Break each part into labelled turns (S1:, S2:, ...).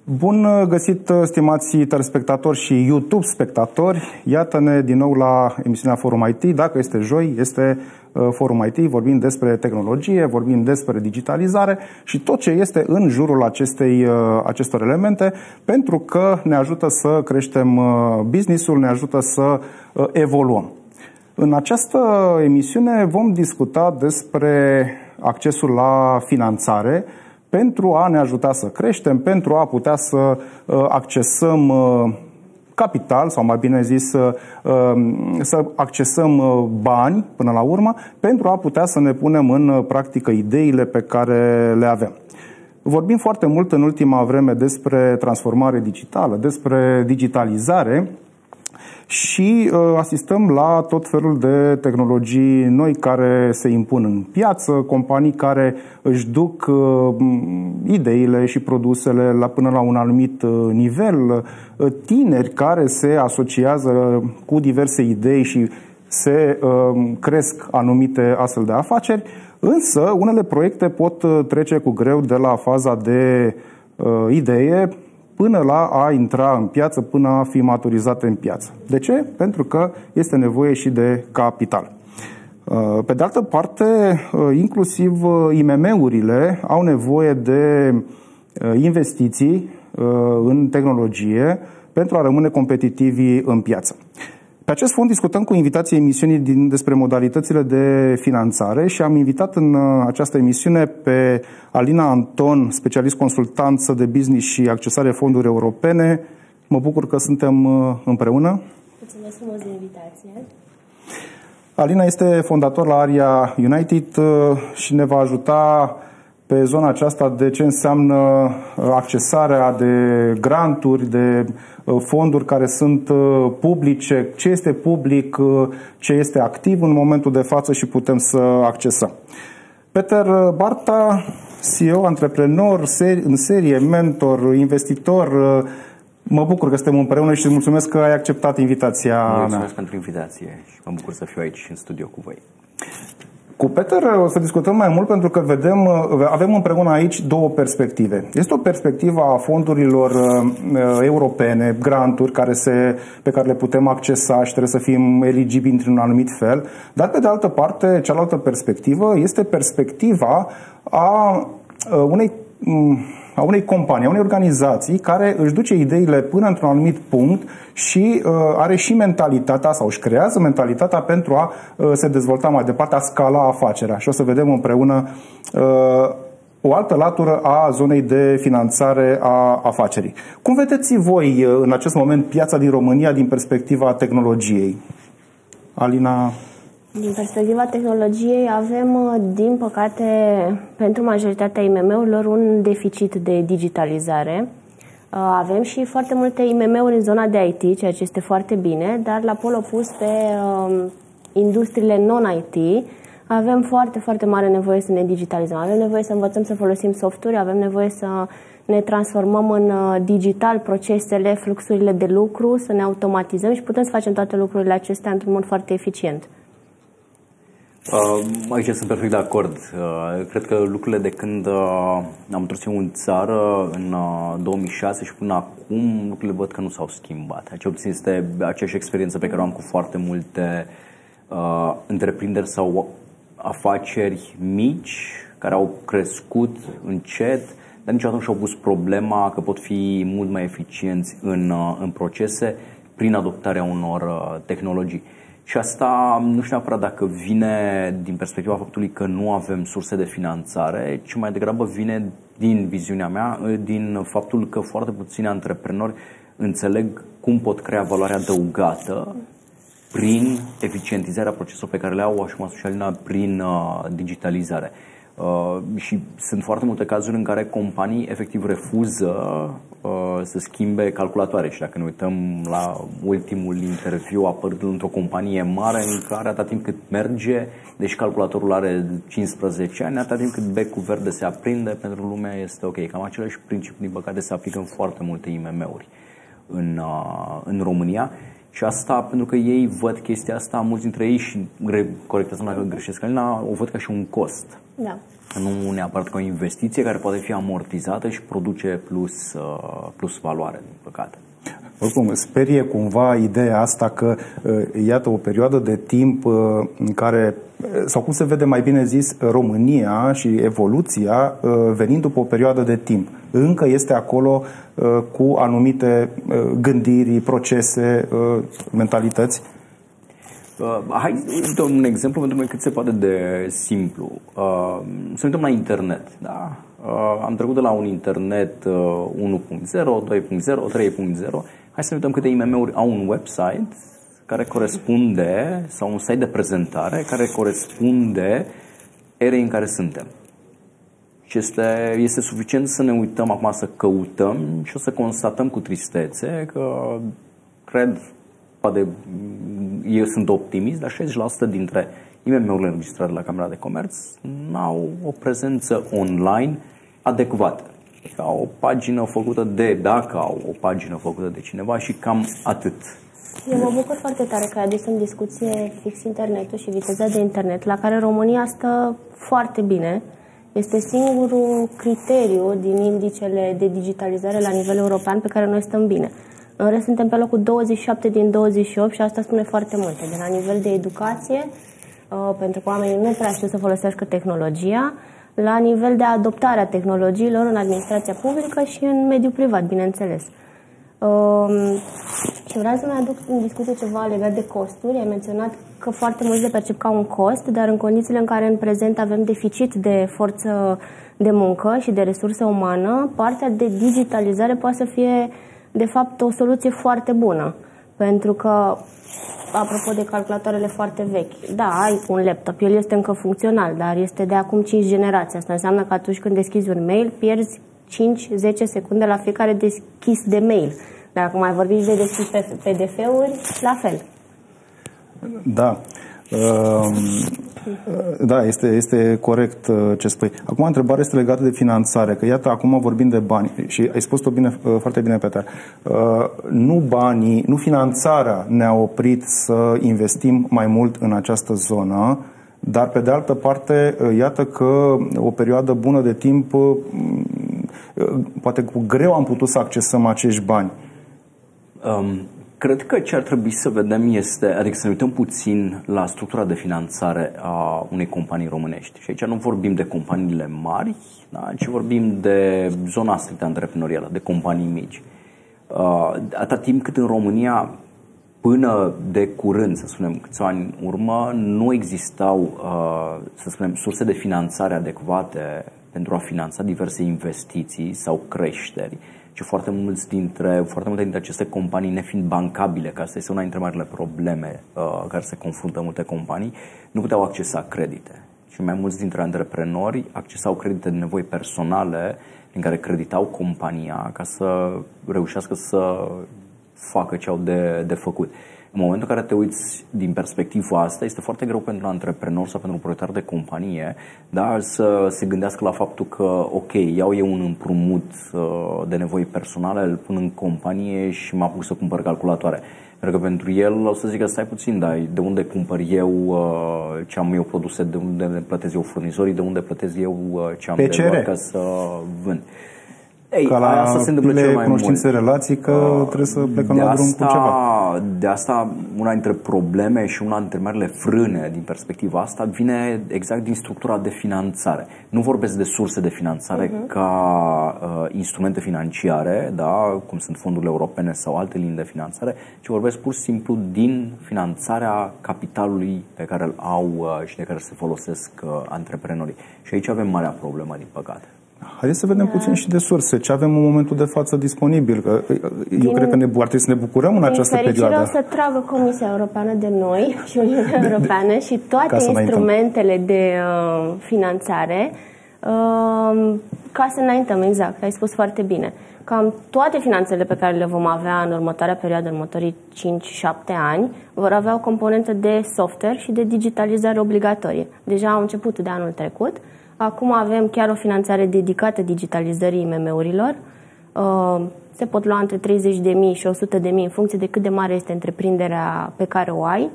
S1: Bun găsit, stimați telespectatori și YouTube spectatori. Iată-ne din nou la emisiunea Forum IT. Dacă este joi, este Forum IT. Vorbim despre tehnologie, vorbim despre digitalizare și tot ce este în jurul acestor elemente, pentru că ne ajută să creștem business-ul, ne ajută să evoluăm. În această emisiune vom discuta despre accesul la finanțare pentru a ne ajuta să creștem, pentru a putea să accesăm capital, sau mai bine zis, să accesăm bani până la urmă, pentru a putea să ne punem în practică ideile pe care le avem. Vorbim foarte mult în ultima vreme despre transformare digitală, despre digitalizare și asistăm la tot felul de tehnologii noi care se impun în piață, companii care își duc ideile și produsele până la un anumit nivel, tineri care se asociază cu diverse idei și se cresc anumite astfel de afaceri, însă unele proiecte pot trece cu greu de la faza de idee până la a intra în piață, până a fi maturizate în piață. De ce? Pentru că este nevoie și de capital. Pe de altă parte, inclusiv IMM-urile au nevoie de investiții în tehnologie pentru a rămâne competitivi în piață. Pe acest fond discutăm cu invitații emisiunii despre modalitățile de finanțare și am invitat în această emisiune pe Alina Anton, specialist consultanță de business și accesare fonduri europene. Mă bucur că suntem împreună.
S2: Mulțumesc frumos de invitație.
S1: Alina este fondator la Aria United și ne va ajuta pe zona aceasta de ce înseamnă accesarea de granturi, de fonduri care sunt publice, ce este public, ce este activ în momentul de față și putem să accesăm. Peter Barta, CEO, antreprenor, în serie, mentor, investitor. Mă bucur că suntem împreună și îți mulțumesc că ai acceptat invitația mea.
S3: Mulțumesc pentru invitație și mă bucur să fiu aici în studio cu voi.
S1: Cu Peter o să discutăm mai mult pentru că avem împreună aici două perspective. Este o perspectivă a fondurilor europene, granturi pe care le putem accesa și trebuie să fim eligibili într-un anumit fel, dar pe de altă parte, cealaltă perspectivă este perspectiva a unei companii, a unei organizații care își duce ideile până într-un anumit punct și are și mentalitatea sau își creează mentalitatea pentru a se dezvolta mai departe, a scala afacerea. Și o să vedem împreună o altă latură a zonei de finanțare a afacerii. Cum vedeți voi în acest moment piața din România din perspectiva tehnologiei? Alina?
S2: Din perspectiva tehnologiei avem, din păcate, pentru majoritatea IMM-urilor un deficit de digitalizare. Avem și foarte multe IMM-uri în zona de IT, ceea ce este foarte bine, dar la pol opus pe industriile non-IT avem foarte, foarte mare nevoie să ne digitalizăm. Avem nevoie să învățăm să folosim softuri, avem nevoie să ne transformăm în digital procesele, fluxurile de lucru, să ne automatizăm și putem să facem toate lucrurile acestea într-un mod foarte eficient.
S3: Aici sunt perfect de acord. Cred că lucrurile de când am întors eu în țară în 2006 și până acum, lucrurile văd că nu s-au schimbat. Cel puțin este aceeași experiență pe care o am cu foarte multe întreprinderi sau afaceri mici care au crescut încet, dar niciodată nu și-au pus problema că pot fi mult mai eficienți în procese prin adoptarea unor tehnologii. Și asta nu știu neapărat dacă vine din perspectiva faptului că nu avem surse de finanțare, ci mai degrabă vine din viziunea mea, din faptul că foarte puțini antreprenori înțeleg cum pot crea valoare adăugată prin eficientizarea proceselor pe care le au, așa cum a spus și Alina, prin digitalizare. Și sunt foarte multe cazuri în care companii efectiv refuză să schimbe calculatoare și dacă ne uităm la ultimul interviu apărut într-o companie mare în care atât timp cât merge, deși calculatorul are 15 ani, atât timp cât becul verde se aprinde, pentru lumea este ok. Cam același principiu, din păcate, se aplică în foarte multe IMM-uri în România Și asta pentru că ei văd chestia asta, mulți dintre ei, și corectează-mă dacă greșesc, Alina, o văd ca și un cost.
S2: Da.
S3: Nu neapărat ca o investiție care poate fi amortizată și produce plus valoare, din păcate.
S1: Oricum, sperie cumva ideea asta că, iată, o perioadă de timp în care, sau cum se vede mai bine zis, România și evoluția venind după o perioadă de timp. Încă este acolo cu anumite gândiri, procese, mentalități.
S3: Hai să un exemplu pentru noi cât se poate de simplu. Să uităm la internet. Da? Am trecut de la un internet 1.0, 2.0, 3.0. Hai să ne uităm câte IMM-uri au un website care corespunde, sau un site de prezentare care corespunde erei în care suntem. Și este suficient să ne uităm acum, să căutăm și o să constatăm cu tristețe că eu sunt optimist, dar 60% dintre IMM-urile înregistrate la Camera de Comerț n-au o prezență online adecvată. Au o pagină făcută dacă au o pagină făcută de cineva și cam atât.
S2: Eu mă bucur foarte tare că ai adus în discuție fix internetul și viteza de internet, la care România stă foarte bine. Este singurul criteriu din indicele de digitalizare la nivel european pe care noi stăm bine. În rest, suntem pe locul 27 din 28 și asta spune foarte multe. De la nivel de educație, pentru că oamenii nu prea știu să folosească tehnologia, la nivel de adoptare a tehnologiilor în administrația publică și în mediul privat, bineînțeles. Și vreau să mai aduc în discuție ceva legat de costuri. Ai menționat că foarte mulți le percep ca un cost, dar în condițiile în care în prezent avem deficit de forță de muncă și de resursă umană, partea de digitalizare poate să fie, de fapt, o soluție foarte bună. Pentru că, apropo de calculatoarele foarte vechi, da, ai un laptop, el este încă funcțional, dar este de acum 5 generații. Asta înseamnă că atunci când deschizi un mail, pierzi 5-10 secunde la fiecare deschis de mail. Dacă mai vorbiți de deschis PDF-uri, la fel.
S1: Da. Da, este corect ce spui. Acum, întrebarea este legată de finanțare, că iată, acum vorbim de bani și ai spus-o foarte bine, Peter. Nu banii, nu finanțarea ne-a oprit să investim mai mult în această zonă, dar pe de altă parte, iată că o perioadă bună de timp, poate cu greu am putut să accesăm acești bani.
S3: Cred că ce ar trebui să vedem este, adică să ne uităm puțin la structura de finanțare a unei companii românești. Și aici nu vorbim de companiile mari, da, ci vorbim de zona strict antreprenorială, de companii mici. Atâta timp cât în România, până de curând, să spunem câțiva ani în urmă, nu existau, să spunem, surse de finanțare adecvate pentru a finanța diverse investiții sau creșteri. Și foarte multe dintre aceste companii, nefiind bancabile, că asta este una dintre marile probleme care se confruntă multe companii, nu puteau accesa credite. Și mai mulți dintre antreprenori accesau credite de nevoi personale în care creditau compania ca să reușească să facă ce au de făcut. În momentul în care te uiți din perspectiva asta, este foarte greu pentru un antreprenor sau pentru un proprietar de companie, da, să se gândească la faptul că, ok, iau eu un împrumut de nevoi personale, îl pun în companie și mă apuc să cumpăr calculatoare. Pentru că pentru el o să zică, stai puțin, dar de unde cumpăr eu ce am eu produse, de unde plătesc eu furnizorii, de unde plătesc eu ce am de luat ca să vând.
S1: Ca la asta se întâmplă cel mai cunoștințe, mult. Relații, că trebuie să plecăm la drum cu ceva.
S3: De asta, una dintre probleme și una dintre marile frâne din perspectiva asta vine exact din structura de finanțare. Nu vorbesc de surse de finanțare ca instrumente financiare, da, cum sunt fondurile europene sau alte linii de finanțare, ci vorbesc pur și simplu din finanțarea capitalului pe care îl au și de care se folosesc antreprenorii. Și aici avem marea problemă, din păcate.
S1: Haideți să vedem puțin și de surse. Ce avem în momentul de față disponibil? Că eu cred că ar trebui să ne bucurăm în această perioadă.
S2: O să tragă Comisia Europeană de noi și Uniunea Europeană și toate instrumentele de finanțare ca să înaintăm, exact. Ai spus foarte bine. Cam toate finanțele pe care le vom avea în următoarea perioadă, în următorii 5-7 ani, vor avea o componentă de software și de digitalizare obligatorie. Deja au început de anul trecut. Acum avem chiar o finanțare dedicată digitalizării IMM-urilor. Se pot lua între 30.000 și 100.000 în funcție de cât de mare este întreprinderea pe care o ai.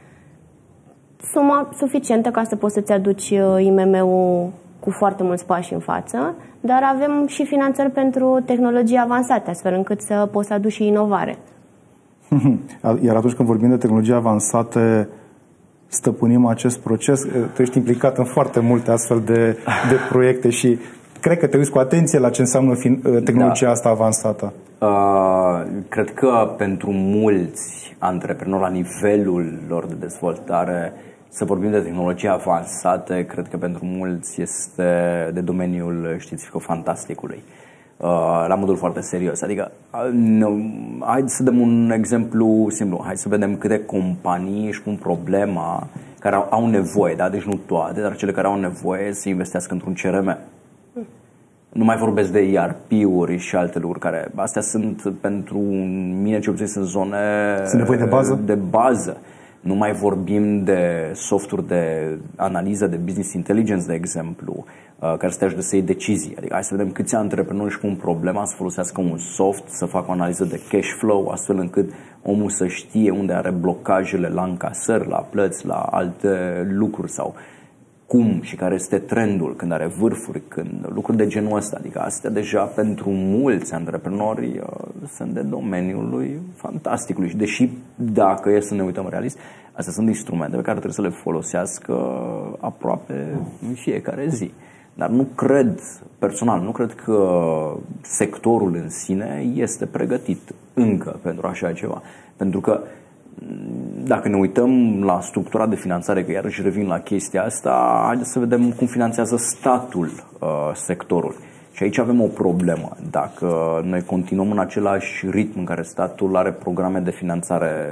S2: Suma suficientă ca să poți să-ți aduci IMM-ul cu foarte mulți pași în față, dar avem și finanțări pentru tehnologii avansate, astfel încât să poți să aduci și inovare.
S1: Iar atunci când vorbim de tehnologii avansate, stăpânim acest proces. Tu ești implicat în foarte multe astfel de proiecte și cred că te uiți cu atenție la ce înseamnă tehnologia asta avansată.
S3: Cred că pentru mulți antreprenori la nivelul lor de dezvoltare, să vorbim de tehnologie avansate, cred că pentru mulți este de domeniul științifico-fantasticului. La modul foarte serios. Adică, hai să dăm un exemplu simplu. Hai să vedem câte companii își pun problema, care au nevoie, da? Deci nu toate, dar cele care au nevoie să investească într-un CRM. Nu mai vorbesc de ERP-uri și alte lucruri care, astea sunt pentru mine, ce puțin sunt zone
S1: de bază.
S3: De bază. Nu mai vorbim de softuri de analiză, de business intelligence, de exemplu, care să te ajute să iei decizii. Adică hai să vedem câți antreprenori își pun problema să folosească un soft, să facă o analiză de cash flow, astfel încât omul să știe unde are blocajele la încasări, la plăți, la alte lucruri sau cum și care este trendul, când are vârfuri, când lucruri de genul ăsta. Adică astea deja pentru mulți antreprenori sunt de domeniul lui fantasticului. Și deși dacă e să ne uităm realist, astea sunt instrumente pe care trebuie să le folosească aproape în fiecare zi. Dar nu cred, personal, nu cred că sectorul în sine este pregătit încă pentru așa ceva. Pentru că dacă ne uităm la structura de finanțare, că iarăși revin la chestia asta, haideți să vedem cum finanțează statul sectorul. Și aici avem o problemă. Dacă noi continuăm în același ritm în care statul are programe de finanțare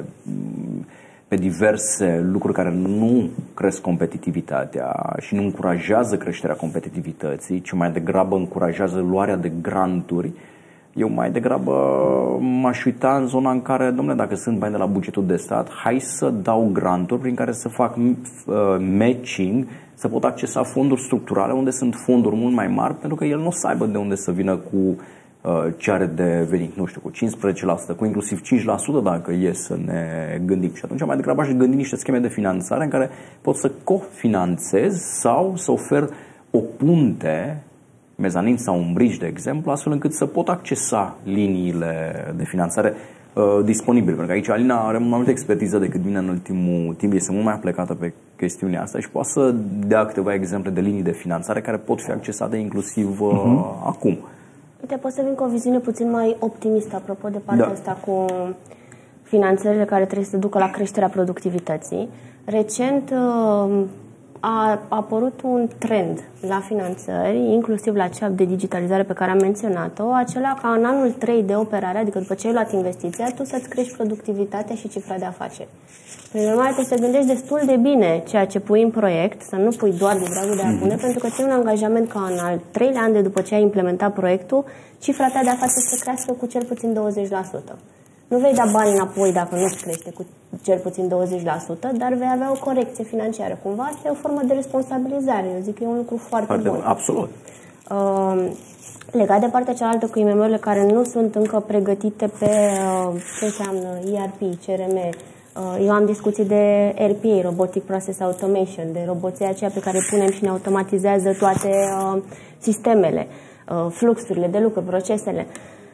S3: pe diverse lucruri care nu cresc competitivitatea și nu încurajează creșterea competitivității, ci mai degrabă încurajează luarea de granturi, eu mai degrabă m-aș uita în zona în care, domnule, dacă sunt bani de la bugetul de stat, hai să dau granturi prin care să fac matching, să pot accesa fonduri structurale unde sunt fonduri mult mai mari, pentru că el nu o să aibă de unde să vină cu ce are de venit, nu știu, cu 15%, cu inclusiv 5% dacă e să ne gândim. Și atunci mai degrabă aș gândi niște scheme de finanțare în care pot să cofinanțez sau să ofer o punte, mezanin sau un bridge, de exemplu, astfel încât să pot accesa liniile de finanțare disponibile. Pentru că aici Alina are mai multă expertiză decât mine în ultimul timp, este mult mai aplicată pe chestiunea asta și poate să dea câteva exemple de linii de finanțare care pot fi accesate inclusiv acum.
S2: Uite, pot să vin cu o viziune puțin mai optimistă apropo de partea asta cu finanțările care trebuie să ducă la creșterea productivității. Recent a apărut un trend la finanțări, inclusiv la cea de digitalizare pe care am menționat-o, acela ca în anul 3 de operare, adică după ce ai luat investiția, tu să-ți crești productivitatea și cifra de afaceri. Prin urmare, trebuie să gândești destul de bine ceea ce pui în proiect, să nu pui doar de dragul de a pune, pentru că ții un angajament ca în al 3-lea an de după ce ai implementat proiectul, cifra ta de afaceri să crească cu cel puțin 20%. Nu vei da bani înapoi dacă nu îți crește cu cel puțin 20%, dar vei avea o corecție financiară. Cumva asta e o formă de responsabilizare. Eu zic că e un lucru foarte bun.
S3: Absolut.
S2: Legat de partea cealaltă cu IMM-urile care nu sunt încă pregătite pe ce înseamnă ERP, CRM, eu am discuții de RPA, Robotic Process Automation, de roboții aceia pe care punem și ne automatizează toate sistemele, fluxurile de lucru, procesele.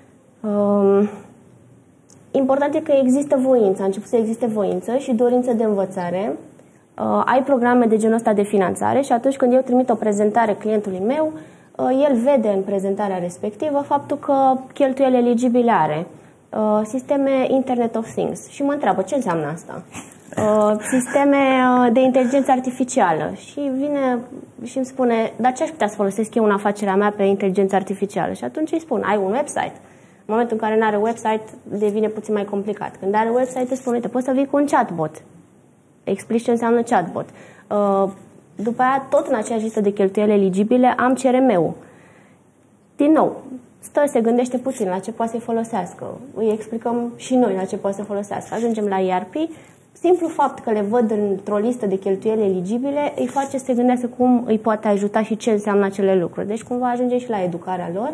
S2: Important e că există voință, a început să existe voință și dorință de învățare. Ai programe de genul ăsta de finanțare și atunci când eu trimit o prezentare clientului meu, el vede în prezentarea respectivă faptul că cheltuieli eligibile are. Sisteme Internet of Things. Și mă întreabă ce înseamnă asta. Sisteme de inteligență artificială. Și vine și îmi spune, dar ce aș putea să folosesc eu în afacerea mea pe inteligență artificială? Și atunci îi spun, ai un website. În momentul în care nu are website, devine puțin mai complicat. Când are website, îți spune, uite, poți să vii cu un chatbot. Explici ce înseamnă chatbot. După aia, tot în aceeași listă de cheltuieli eligibile, am CRM-ul. Din nou, stă, se gândește puțin la ce poate să-i folosească. Îi explicăm și noi la ce poate să folosească. Ajungem la ERP. Simplu fapt că le văd într-o listă de cheltuieli eligibile îi face să se gândească cum îi poate ajuta și ce înseamnă acele lucruri. Deci cumva ajunge și la educarea lor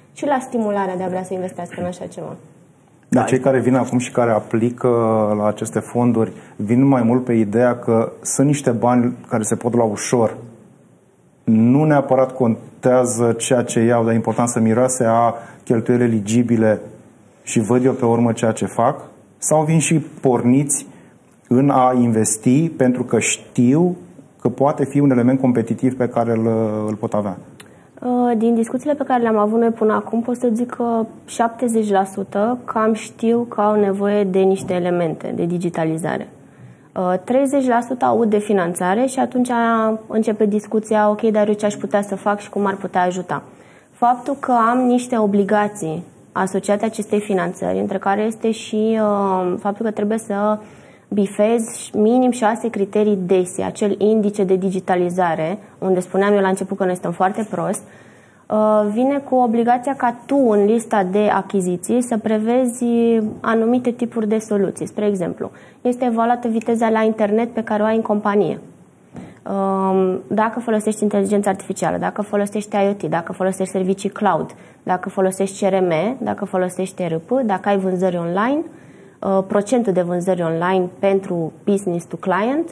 S2: și la stimularea de a vrea să investească în așa ceva.
S1: Da, cei care vin acum și care aplică la aceste fonduri vin mai mult pe ideea că sunt niște bani care se pot lua ușor. Nu neapărat contează ceea ce iau, dar e important să miroase a cheltuieli eligibile și văd eu pe urmă ceea ce fac, sau vin și porniți în a investi pentru că știu că poate fi un element competitiv pe care îl pot avea.
S2: Din discuțiile pe care le-am avut noi până acum, pot să zic că 70% cam știu că au nevoie de niște elemente de digitalizare. 30% aud de finanțare și atunci începe discuția, ok, dar eu ce aș putea să fac și cum ar putea ajuta. Faptul că am niște obligații asociate acestei finanțări, între care este și faptul că trebuie să bifez minim 6 criterii DESI, acel indice de digitalizare, unde spuneam eu la început că noi suntem foarte prost, vine cu obligația ca tu în lista de achiziții să prevezi anumite tipuri de soluții. Spre exemplu, este evaluată viteza la internet pe care o ai în companie. Dacă folosești inteligența artificială, dacă folosești IoT, dacă folosești servicii cloud, dacă folosești CRM, dacă folosești ERP, dacă ai vânzări online, procentul de vânzări online pentru business to client,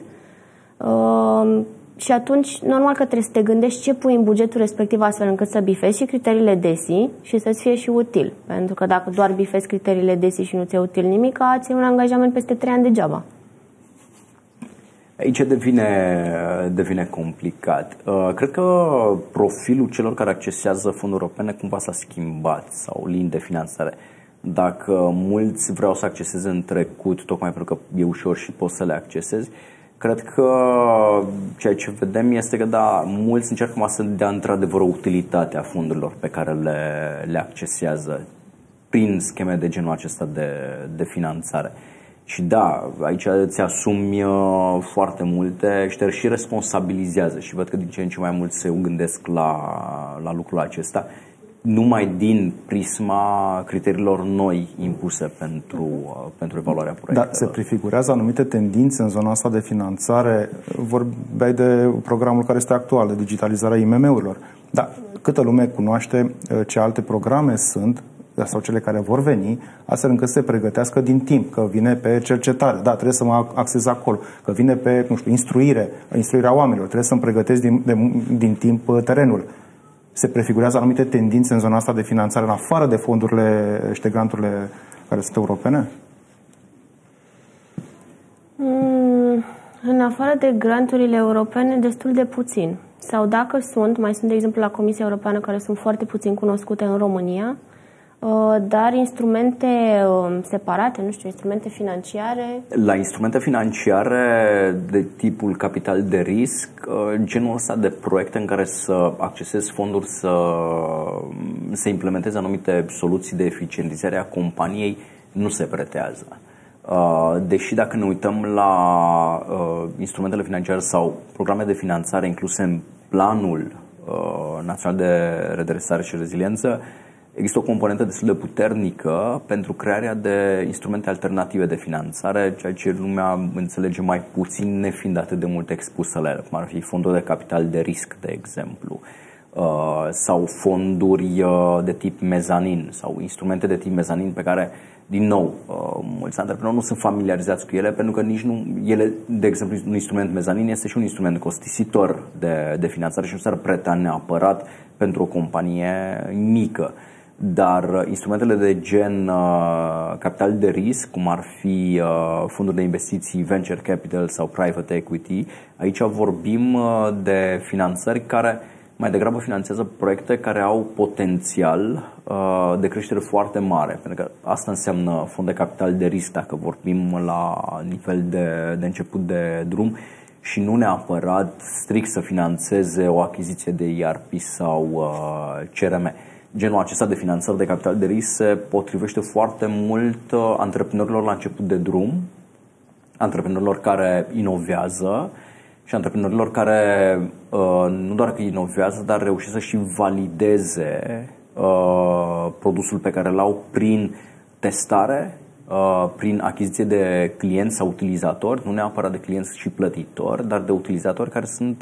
S2: și atunci normal că trebuie să te gândești ce pui în bugetul respectiv astfel încât să bifezi și criteriile DESI și să-ți fie și util. Pentru că dacă doar bifezi criteriile DESI și nu ți-e util nimic, ți-e un angajament peste 3 ani degeaba.
S3: Aici devine complicat. Cred că profilul celor care accesează fonduri europene cumva s-a schimbat, sau linii de finanțare. Dacă mulți vreau să acceseze în trecut, tocmai pentru că e ușor și poți să le accesezi, cred că ceea ce vedem este că, da, mulți încearcă să dea într-adevăr o utilitate a fondurilor pe care le accesează prin scheme de genul acesta de finanțare. Și da, aici îți asumi foarte multe și te și responsabilizează și văd că din ce în ce mai mult se gândesc la lucrul acesta, numai din prisma criteriilor noi impuse pentru evaluarea proiectelor.
S1: Da, se prefigurează anumite tendințe în zona asta de finanțare. Vorbeai de programul care este actual, de digitalizarea IMM-urilor. Da, câtă lume cunoaște ce alte programe sunt sau cele care vor veni, astfel încât să se pregătească din timp, că vine pe cercetare, da, trebuie să mă axez acolo, că vine pe, nu știu, instruirea oamenilor, trebuie să-mi pregătesc din timp terenul. Se prefigurează anumite tendințe în zona asta de finanțare, în afară de fondurile și de granturile care sunt europene?
S2: În afară de granturile europene, destul de puțin. Sau dacă mai sunt, de exemplu, la Comisia Europeană, care sunt foarte puțin cunoscute în România, dar instrumente separate, nu știu, instrumente financiare. La
S3: instrumente financiare de tipul capital de risc, genul ăsta de proiecte în care să accesezi fonduri, să implementeze anumite soluții de eficientizare a companiei, nu se pretează. Deși dacă ne uităm la instrumentele financiare sau programe de finanțare incluse în Planul Național de Redresare și Reziliență, există o componentă destul de puternică pentru crearea de instrumente alternative de finanțare, ceea ce lumea înțelege mai puțin nefiind atât de mult expusă la ele, cum ar fi fonduri de capital de risc, de exemplu, sau fonduri de tip mezanin sau instrumente de tip mezanin pe care, din nou, mulți antreprenori nu sunt familiarizați cu ele pentru că nici nu, ele, de exemplu, un instrument mezanin este și un instrument costisitor de finanțare și nu s-ar preta neapărat pentru o companie mică. Dar instrumentele de gen capital de risc, cum ar fi fonduri de investiții, venture capital sau private equity, aici vorbim de finanțări care mai degrabă finanțează proiecte care au potențial de creștere foarte mare, pentru că asta înseamnă fond de capital de risc dacă vorbim la nivel de început de drum și nu neapărat strict să finanțeze o achiziție de ERP sau CRM. Genul acesta de finanțări de capital de risc se potrivește foarte mult antreprenorilor la început de drum, antreprenorilor care inovează și antreprenorilor care nu doar că inovează, dar reușesc să și valideze produsul pe care l-au prin testare, prin achiziție de clienți sau utilizatori, nu neapărat de clienți și plătitori, dar de utilizatori care sunt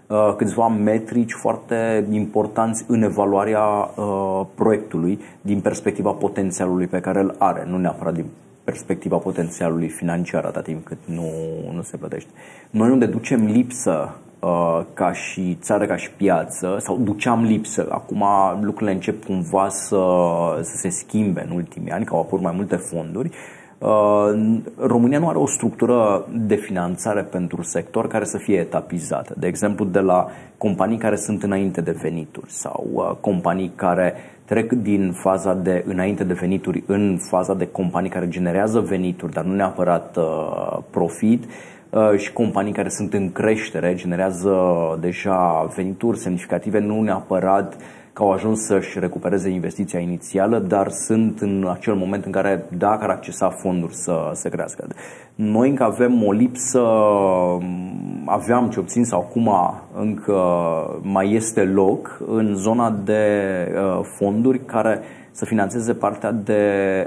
S3: câțiva metrici foarte importanți în evaluarea proiectului din perspectiva potențialului pe care îl are, nu neapărat din perspectiva potențialului financiar, atât timp cât nu se plătește. Noi unde ducem lipsă ca și țară, ca și piață, sau duceam lipsă, acum lucrurile încep cumva să se schimbe în ultimii ani, că au apărut mai multe fonduri. România nu are o structură de finanțare pentru sector care să fie etapizată. De exemplu, de la companii care sunt înainte de venituri sau companii care trec din faza de înainte de venituri în faza de companii care generează venituri, dar nu neapărat profit, și companii care sunt în creștere, generează deja venituri semnificative, nu neapărat că au ajuns să-și recupereze investiția inițială, dar sunt în acel moment în care, dacă ar accesa fonduri, să crească. Noi încă avem o lipsă, aveam ce obțin sau acum încă mai este loc în zona de fonduri care să finanțeze partea de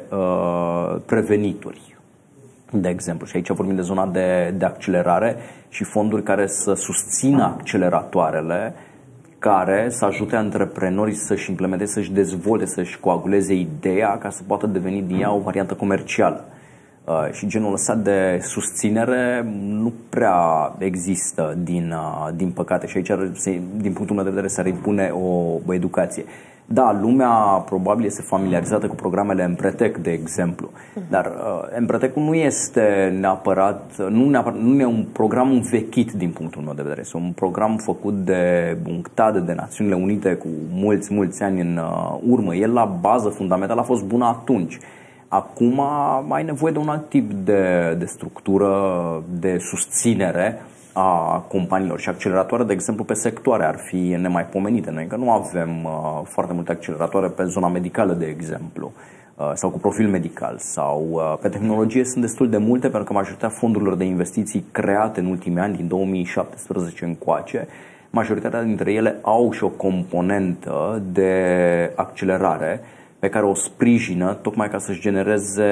S3: prevenituri, de exemplu. Și aici vorbim de zona de accelerare și fonduri care să susțină acceleratoarele, care să ajute antreprenorii să-și implementeze, să-și dezvolte, să-și coaguleze ideea ca să poată deveni din ea o variantă comercială. Și genul ăsta de susținere nu prea există, din păcate. Și aici, din punctul meu de vedere, s-ar impune o educație. Da, lumea probabil este familiarizată cu programele Empretec, de exemplu, dar Empretec-ul nu este neapărat, nu e un program învechit din punctul meu de vedere. Este un program făcut de UNCTAD, de Națiunile Unite, cu mulți ani în urmă. El, la bază fundamentală, a fost bun atunci. Acum ai nevoie de un alt tip de structură, de susținere a companiilor, și acceleratoare, de exemplu, pe sectoare ar fi nemaipomenite. Noi încă nu avem foarte multe acceleratoare pe zona medicală, de exemplu, sau cu profil medical, sau pe tehnologie sunt destul de multe, pentru că majoritatea fondurilor de investiții create în ultimii ani, din 2017 încoace, majoritatea dintre ele au și o componentă de accelerare pe care o sprijină tocmai ca să-și genereze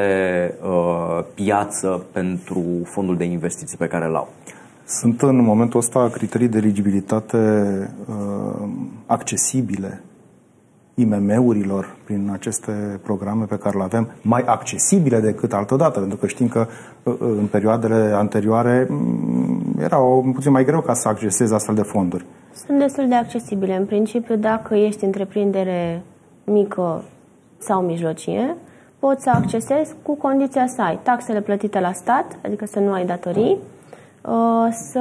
S3: piață pentru fondul de investiții pe care îl au.
S1: Sunt în momentul ăsta criterii de eligibilitate accesibile IMM-urilor prin aceste programe pe care le avem, mai accesibile decât altădată, pentru că știm că în perioadele anterioare era puțin mai greu ca să accesezi astfel de fonduri.
S2: Sunt destul de accesibile. În principiu, dacă ești întreprindere mică sau mijlocie, poți să accesezi cu condiția să ai taxele plătite la stat, adică să nu ai datorii, să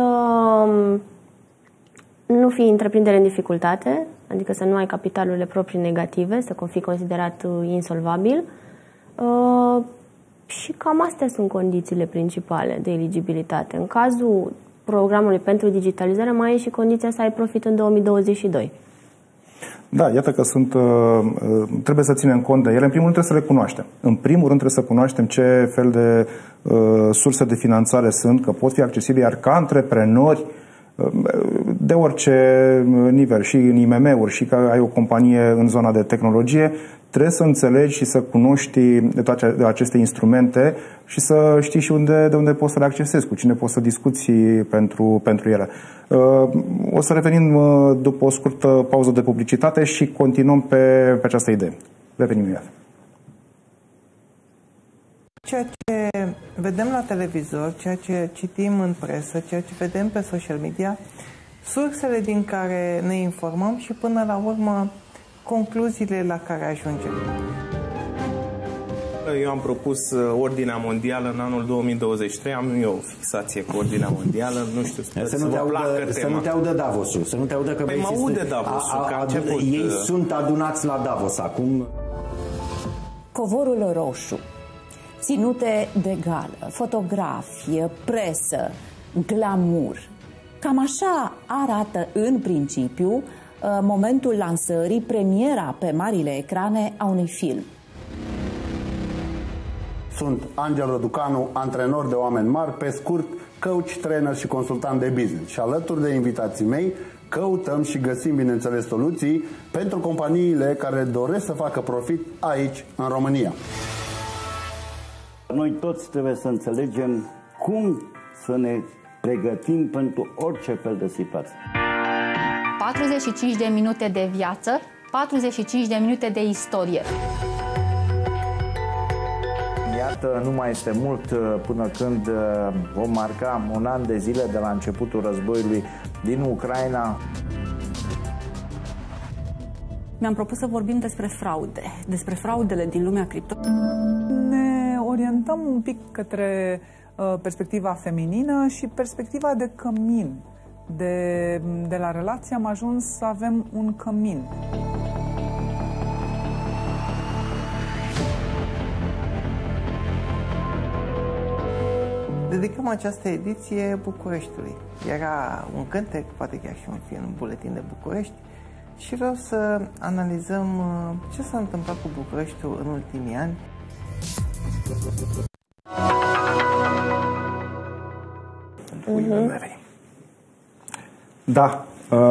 S2: nu fii întreprindere în dificultate, adică să nu ai capitalurile proprii negative, să fii considerat insolvabil, și cam astea sunt condițiile principale de eligibilitate. În cazul programului pentru digitalizare mai e și condiția să ai profit în 2022.
S1: Da, iată că trebuie să ținem cont de ele. În primul rând trebuie să le cunoaștem. În primul rând trebuie să cunoaștem ce fel de surse de finanțare sunt, că pot fi accesibile, iar ca antreprenori de orice nivel, și în IMM-uri, și că ai o companie în zona de tehnologie, trebuie să înțelegi și să cunoști toate aceste instrumente și să știi și de unde poți să le accesezi, cu cine poți să discuți pentru ele. O să revenim după o scurtă pauză de publicitate și continuăm pe această idee. Revenim imediat.
S4: Ceea ce vedem la televizor, ceea ce citim în presă, ceea ce vedem pe social media, sursele din care ne informăm și până la urmă concluziile la care ajungem.
S5: Eu am propus Ordinea Mondială în anul 2023, am eu o fixație cu Ordinea Mondială, nu știu,
S6: să nu te audă Davosul, să nu te audă că
S5: păi mă aude Davosul,
S6: ei sunt adunați la Davos acum.
S7: Covorul roșu, ținute de gală, fotografie, presă, glamour. Cam așa arată în principiu momentul lansării, premiera pe marile ecrane a unui film.
S8: Sunt Angel Răducanu, antrenor de oameni mari, pe scurt, coach, trainer și consultant de business. Și alături de invitații mei, căutăm și găsim, bineînțeles, soluții pentru companiile care doresc să facă profit aici, în România.
S9: Noi toți trebuie să înțelegem cum să ne pregătim pentru orice fel de situație. 45 de minute de viață, 45 de minute de istorie.
S10: Iată, nu mai este mult până când vom marca un an de zile de la începutul războiului din Ucraina.
S11: Mi-am propus să vorbim despre fraude, despre fraudele din lumea cripto.
S12: Ne orientăm un pic către perspectiva feminină și perspectiva de cămin. De la relație am ajuns să avem un cămin.
S4: Dedicăm această ediție Bucureștiului. Era un cântec, poate chiar și un film, Buletin de București, și vreau să analizăm ce s-a întâmplat cu Bucureștiul în ultimii ani.
S1: Da,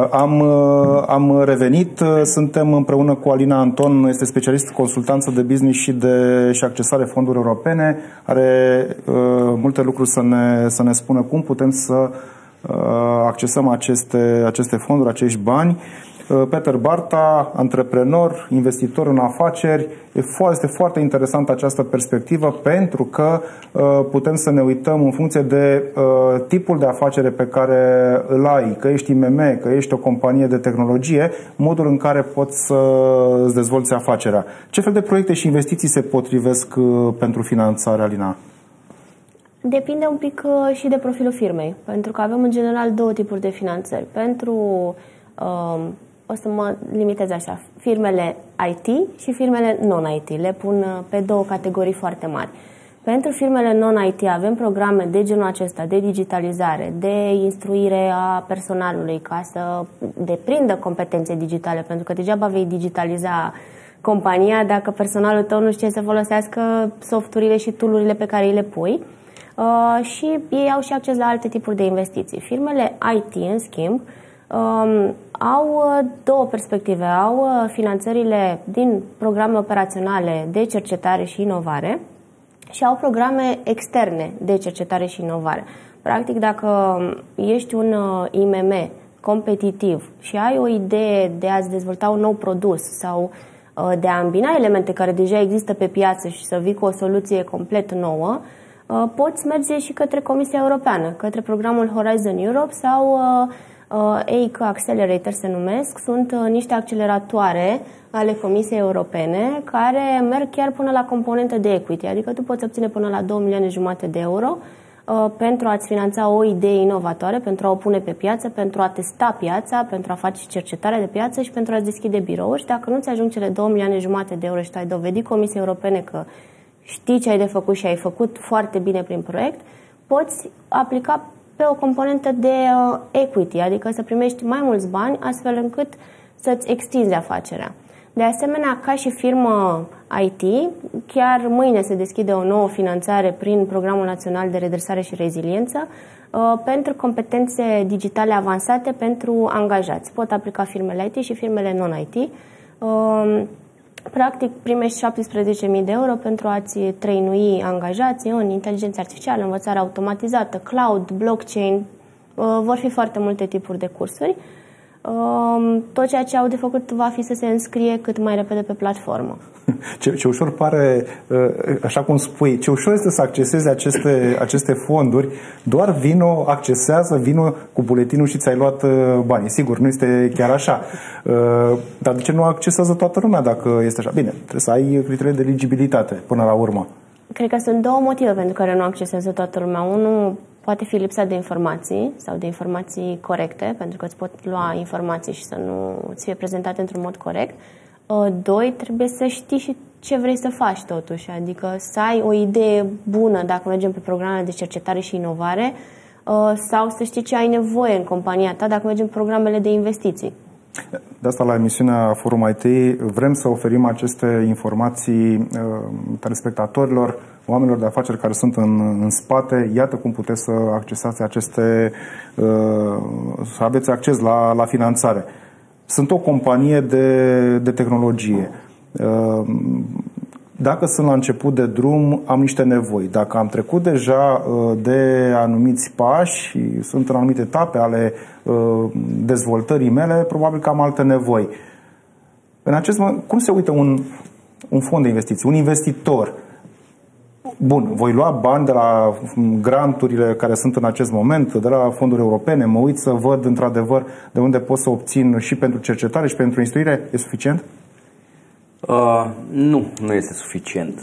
S1: am revenit. Suntem împreună cu Alina Anton, este specialist consultanță de business și accesare fonduri europene. Are multe lucruri să ne spună cum putem să accesăm aceste fonduri, acești bani. Peter Barta, antreprenor, investitor în afaceri. Este foarte interesantă această perspectivă pentru că putem să ne uităm în funcție de tipul de afacere pe care îl ai, că ești IMM, că ești o companie de tehnologie, modul în care poți să îți dezvolți afacerea. Ce fel de proiecte și investiții se potrivesc pentru finanțare, Alina?
S2: Depinde un pic și de profilul firmei, pentru că avem în general două tipuri de finanțări. Pentru o să mă limitez așa, firmele IT și firmele non-IT. Le pun pe două categorii foarte mari. Pentru firmele non-IT avem programe de genul acesta, de digitalizare, de instruire a personalului ca să deprindă competențe digitale, pentru că degeaba vei digitaliza compania dacă personalul tău nu știe să folosească softurile și tool-urile pe care îi le pui. Și ei au și acces la alte tipuri de investiții. Firmele IT, în schimb, au două perspective. Au finanțările din programe operaționale de cercetare și inovare și au programe externe de cercetare și inovare. Practic, dacă ești un IMM competitiv și ai o idee de a-ți dezvolta un nou produs sau de a îmbina elemente care deja există pe piață și să vii cu o soluție complet nouă, poți merge și către Comisia Europeană, către programul Horizon Europe sau EIC Accelerator se numesc. Sunt niște acceleratoare ale Comisiei Europene care merg chiar până la componentă de equity, adică tu poți obține până la 2,5 milioane de euro pentru a-ți finanța o idee inovatoare, pentru a o pune pe piață, pentru a testa piața, pentru a face cercetare de piață și pentru a-ți deschide birouri. Și dacă nu-ți ajung cele 2,5 milioane de euro și tu ai dovedit Comisiei Europene că știi ce ai de făcut și ai făcut foarte bine prin proiect, poți aplica pe o componentă de equity, adică să primești mai mulți bani astfel încât să-ți extinzi afacerea. De asemenea, ca și firmă IT, chiar mâine se deschide o nouă finanțare prin Programul Național de Redresare și Reziliență pentru competențe digitale avansate pentru angajați. Pot aplica firmele IT și firmele non-IT. Practic, primești 17.000 de euro pentru a-ți trainui angajații în inteligență artificială, învățare automatizată, cloud, blockchain. Vor fi foarte multe tipuri de cursuri. Tot ceea ce au de făcut va fi să se înscrie cât mai repede pe platformă.
S1: Ce ușor pare, așa cum spui, ce ușor este să accesezi aceste fonduri, doar accesează, vino cu buletinul și ți-ai luat banii. Sigur, nu este chiar așa. Dar de ce nu accesează toată lumea dacă este așa? Bine, trebuie să ai criterii de eligibilitate până la urmă.
S2: Cred că sunt două motive pentru care nu accesează toată lumea. Unul poate fi lipsa de informații sau de informații corecte, pentru că îți pot lua informații și să nu îți fie prezentate într-un mod corect. Doi, trebuie să știi și ce vrei să faci totuși, adică să ai o idee bună dacă mergem pe programele de cercetare și inovare sau să știi ce ai nevoie în compania ta dacă mergem pe programele de investiții.
S1: De asta la emisiunea Forum IT vrem să oferim aceste informații telespectatorilor, oamenilor de afaceri care sunt în spate. Iată cum puteți să accesați să aveți acces la finanțare. Sunt o companie de tehnologie. Dacă sunt la început de drum, am niște nevoi. Dacă am trecut deja de anumiți pași și sunt în anumite etape ale dezvoltării mele, probabil că am alte nevoi. În acest moment, cum se uită un fond de investiții, un investitor? Bun, voi lua bani de la granturile care sunt în acest moment, de la fonduri europene, mă uit să văd într-adevăr de unde pot să obțin și pentru cercetare și pentru instruire. E suficient?
S3: Nu este suficient,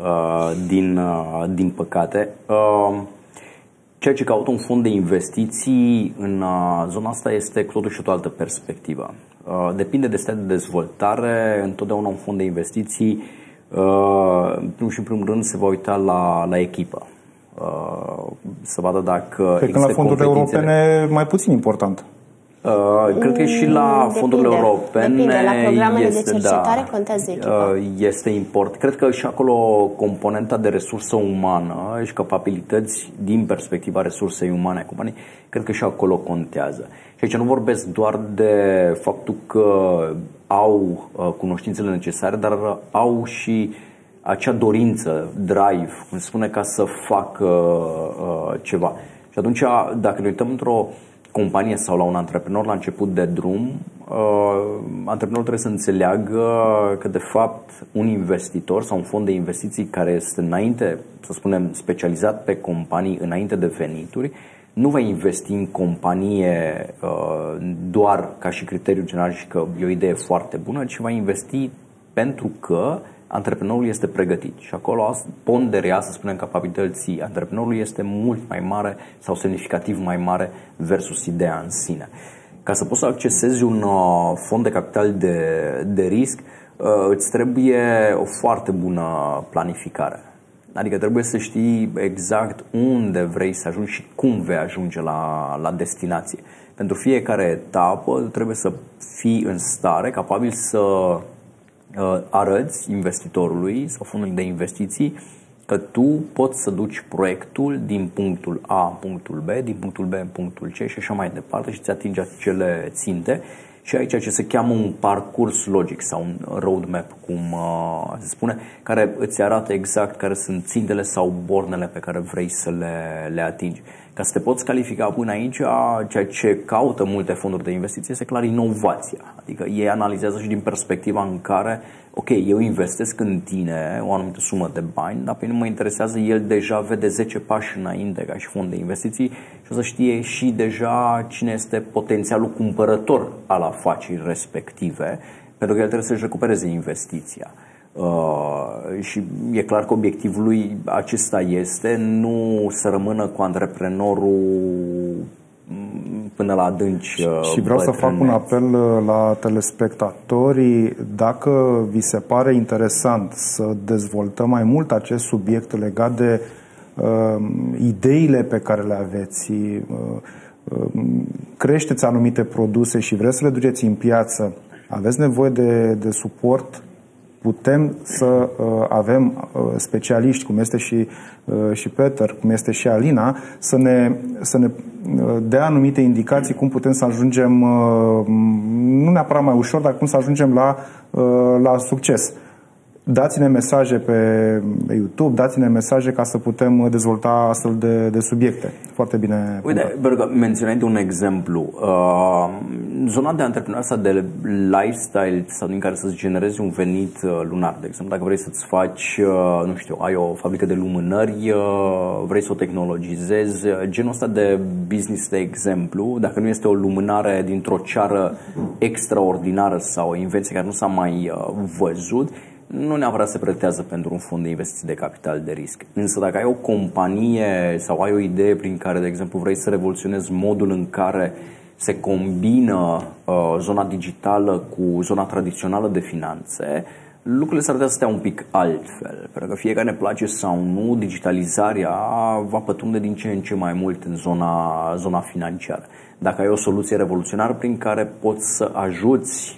S3: din păcate. Ceea ce caută un fond de investiții în zona asta este cu totul și o altă perspectivă. Depinde de stadiul de dezvoltare, întotdeauna un fond de investiții, în primul rând, se va uita la echipă. Să vadă dacă
S1: există la fondurile europene mai puțin important.
S3: Cred că și la fondurile europene
S2: depinde, la programele de cercetare contează echipa.
S3: Este important. Cred că și acolo componenta de resursă umană și capabilități din perspectiva resursei umane a companiei, cred că și acolo contează. Și aici nu vorbesc doar de faptul că au cunoștințele necesare, dar au și acea dorință, drive, cum se spune, ca să facă ceva. Și atunci, dacă ne uităm într-o companie sau la un antreprenor la început de drum, antreprenorul trebuie să înțeleagă că de fapt un investitor sau un fond de investiții care este înainte, să spunem, specializat pe companii înainte de venituri, nu va investi în companie doar ca și criteriu general și că e o idee foarte bună, ci va investi pentru că antreprenorul este pregătit și acolo ponderea, să spunem, capabilității antreprenorului este mult mai mare sau semnificativ mai mare versus ideea în sine. Ca să poți să accesezi un fond de capital de risc, îți trebuie o foarte bună planificare. Adică trebuie să știi exact unde vrei să ajungi și cum vei ajunge la destinație. Pentru fiecare etapă trebuie să fii în stare, capabil să arăți investitorului sau fondului de investiții că tu poți să duci proiectul din punctul A în punctul B, din punctul B în punctul C și așa mai departe și îți atingi acele ținte. Și aici ce se cheamă un parcurs logic sau un roadmap, cum se spune, care îți arată exact care sunt țintele sau bornele pe care vrei să le atingi. Ca să te poți califica până aici, ceea ce caută multe fonduri de investiție este clar inovația. Adică ei analizează și din perspectiva în care, ok, eu investesc în tine o anumită sumă de bani, dar pe mine mă interesează, el deja vede 10 pași înainte ca și fond de investiții și o să știe și deja cine este potențialul cumpărător al afacerii respective, pentru că el trebuie să-și recupereze investiția. Și e clar că obiectivul lui acesta este nu să rămână cu antreprenorul până la adânci
S1: și vreau să fac un apel la telespectatorii, dacă vi se pare interesant să dezvoltăm mai mult acest subiect legat de ideile pe care le aveți, creșteți anumite produse și vreți să le duceți în piață, aveți nevoie de suport, putem să avem specialiști, cum este și Peter, cum este și Alina, să ne dea anumite indicații cum putem să ajungem, nu neapărat mai ușor, dar cum să ajungem la succes. Dați-ne mesaje pe YouTube, dați-ne mesaje ca să putem dezvolta astfel de subiecte. Foarte bine.
S3: Uite, menționai de un exemplu. Zona de antreprenoriat sau de lifestyle sau din care să-ți generezi un venit lunar. De exemplu, dacă vrei să-ți faci, nu știu, ai o fabrică de lumânări, vrei să o tehnologizezi, genul ăsta de business, de exemplu, dacă nu este o lumânare dintr-o ceară extraordinară sau o invenție care nu s-a mai văzut, nu neapărat se proiectează pentru un fond de investiții de capital de risc. Însă dacă ai o companie sau ai o idee prin care, de exemplu, vrei să revoluționezi modul în care se combină zona digitală cu zona tradițională de finanțe, lucrurile s-ar putea să stea un pic altfel. Pentru că fie că ne place sau nu, digitalizarea va pătrunde din ce în ce mai mult în zona financiară. Dacă ai o soluție revoluționară prin care poți să ajuți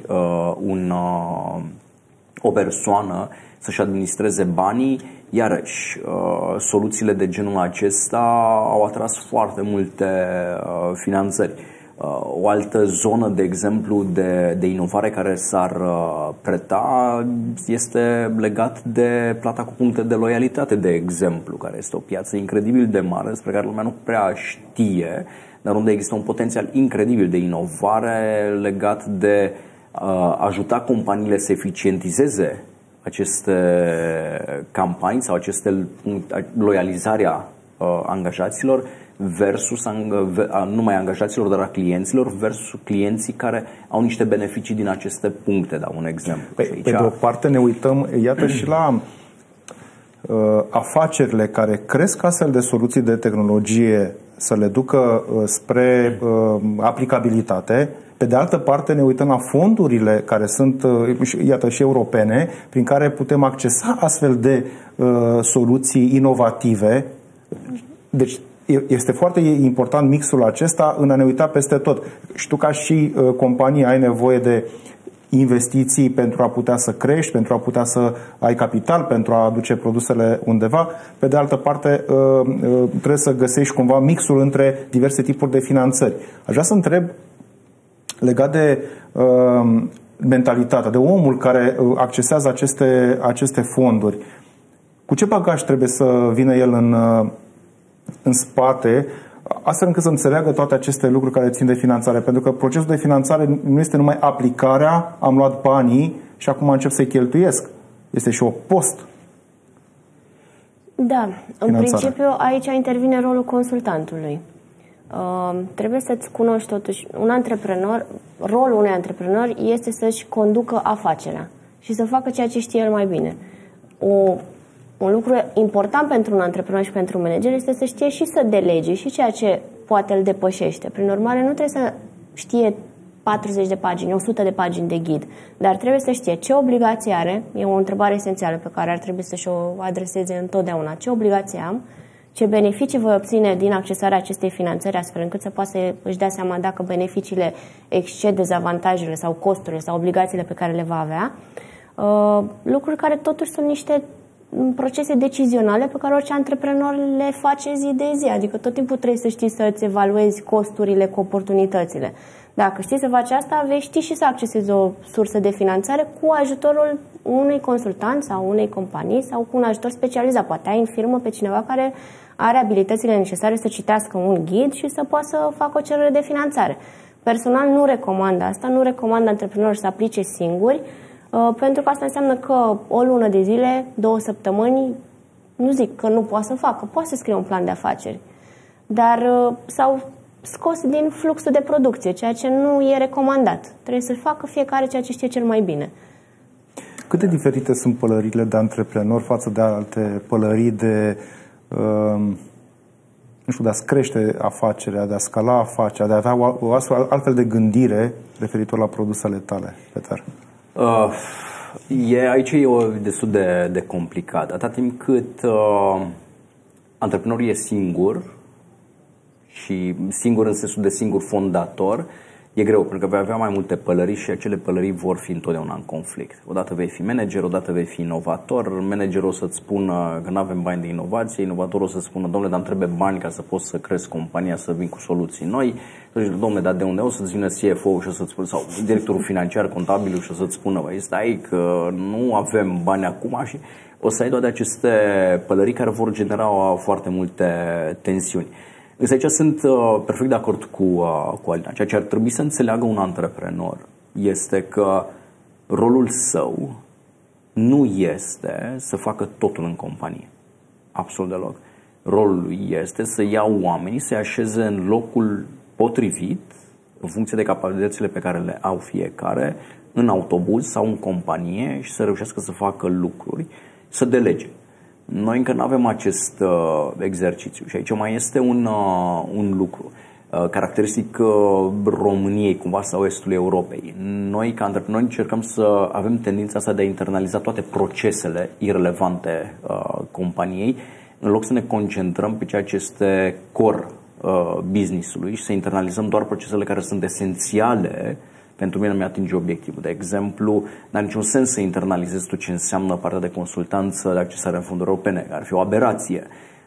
S3: o persoană să-și administreze banii, iarăși, soluțiile de genul acesta au atras foarte multe finanțări. O altă zonă, de exemplu, de inovare care s-ar preta este legat de plata cu puncte de loialitate, de exemplu, care este o piață incredibil de mare, despre care lumea nu prea știe, dar unde există un potențial incredibil de inovare legat de ajuta companiile să eficientizeze aceste campanii sau aceste loializarea angajaților versus nu numai angajaților, dar a clienților versus clienții care au niște beneficii din aceste puncte, dau un exemplu.
S1: Pe de o parte ne uităm, iată, și la afacerile care cresc astfel de soluții de tehnologie să le ducă spre aplicabilitate. Pe de altă parte ne uităm la fondurile care sunt, iată, și europene, prin care putem accesa astfel de soluții inovative. Deci este foarte important mixul acesta în a ne uita peste tot. Și tu, ca și companie, ai nevoie de investiții pentru a putea să crești, pentru a putea să ai capital, pentru a aduce produsele undeva. Pe de altă parte, trebuie să găsești cumva mixul între diverse tipuri de finanțări. Aș vrea să întreb, legat de mentalitatea, de omul care accesează aceste fonduri, cu ce bagaj trebuie să vină el în spate, astfel încât să înțeleagă toate aceste lucruri care țin de finanțare? Pentru că procesul de finanțare nu este numai aplicarea, am luat banii și acum încep să-i cheltuiesc. Este și o post.
S2: Da, în principiu aici intervine rolul consultantului. Trebuie să-ți cunoști totuși, un antreprenor, rolul unui antreprenor este să-și conducă afacerea și să facă ceea ce știe el mai bine. Un lucru important pentru un antreprenor și pentru un manager este să știe și să delege și ceea ce poate îl depășește. Prin urmare, nu trebuie să știe 40 de pagini, 100 de pagini de ghid, dar trebuie să știe ce obligații are. E o întrebare esențială pe care ar trebui să-și o adreseze întotdeauna. Ce obligații am? Ce beneficii voi obține din accesarea acestei finanțări, astfel încât să poată să își dea seama dacă beneficiile exced dezavantajele sau costurile sau obligațiile pe care le va avea. Lucruri care totuși sunt niște procese decizionale pe care orice antreprenor le face zi de zi. Adică tot timpul trebuie să știi să-ți evaluezi costurile cu oportunitățile. Dacă știi să faci asta, vei ști și să accesezi o sursă de finanțare cu ajutorul unui consultant sau unei companii sau cu un ajutor specializat. Poate ai în firmă pe cineva care are abilitățile necesare să citească un ghid și să poată să facă o cerere de finanțare. Personal nu recomand asta, nu recomand antreprenorilor să aplice singuri, pentru că asta înseamnă că o lună de zile, 2 săptămâni, nu zic că nu poate să facă, poate să scrie un plan de afaceri, dar s-au scos din fluxul de producție, ceea ce nu e recomandat. Trebuie să facă fiecare ceea ce știe cel mai bine.
S1: Cât de diferite sunt pălăriile de antreprenor față de alte pălării de nu știu, de a-ți crește afacerea, de a scala afacerea, de a avea o altfel de gândire referitor la produsele tale, Peter?
S3: Aici e destul de complicat. Atâta timp cât antreprenorul e singur, și singur în sensul de singur fondator, e greu, pentru că vei avea mai multe pălării și acele pălării vor fi întotdeauna în conflict. Odată vei fi manager, odată vei fi inovator, managerul o să-ți spună că nu avem bani de inovație, inovatorul o să-ți spună, domnule, dar îmi trebuie bani ca să poți să crezi compania, să vin cu soluții noi. Deci, domnule, dar de unde o să-ți vină CFO și o să-ți spună, sau directorul financiar, contabilul și o să-ți spună, băi, stai că nu avem bani acum, și o să ai toate aceste pălării care vor genera foarte multe tensiuni. Însă aici sunt perfect de acord cu Alina. Ceea ce ar trebui să înțeleagă un antreprenor este că rolul său nu este să facă totul în companie. Absolut deloc. Rolul lui este să ia oamenii, să-i așeze în locul potrivit, în funcție de capacitățile pe care le au fiecare, în autobuz sau în companie, și să reușească să facă lucruri, să delege. Noi încă nu avem acest exercițiu și aici mai este un lucru caracteristic României cumva sau Estului Europei. Noi ca antreprenori încercăm să avem tendința asta de a internaliza toate procesele irelevante companiei, în loc să ne concentrăm pe ceea ce este core business-ului și să internalizăm doar procesele care sunt esențiale pentru mine mi atinge obiectivul. De exemplu, n-are niciun sens să internalizezi tu ce înseamnă partea de consultanță, de accesare în fonduri europene, care ar fi o aberație.